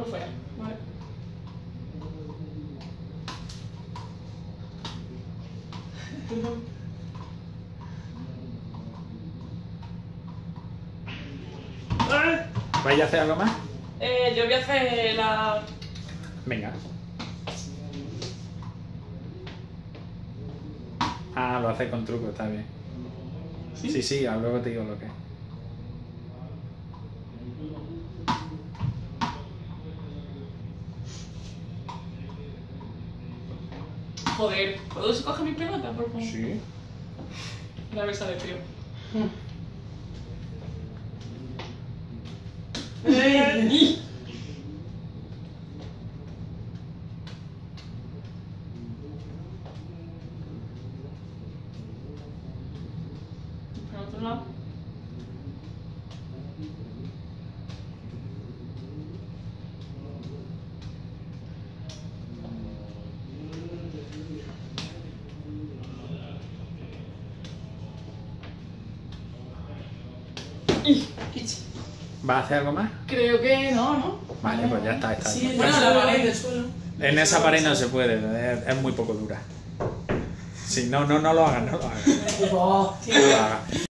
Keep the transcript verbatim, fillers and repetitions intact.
por fuera, ¿vale? ¿Vais a hacer algo más? Eh, yo voy a hacer la... Venga. Ah, lo hace con truco, está bien. ¿Sí? Sí, sí, luego te digo lo que es. Joder, ¿puedo coger mi pelota, por favor? Sí. La mesa de tío. ¡Ey! Por otro lado. ¿Vas a hacer algo más? Creo que no, ¿no? Vale, pues ya está. está Sí, bien. bueno, la pared del suelo. En esa pared no se puede, es, es muy poco dura. Sí, no, no, no lo hagas, no lo hagas. Oh, tío. No lo hagas.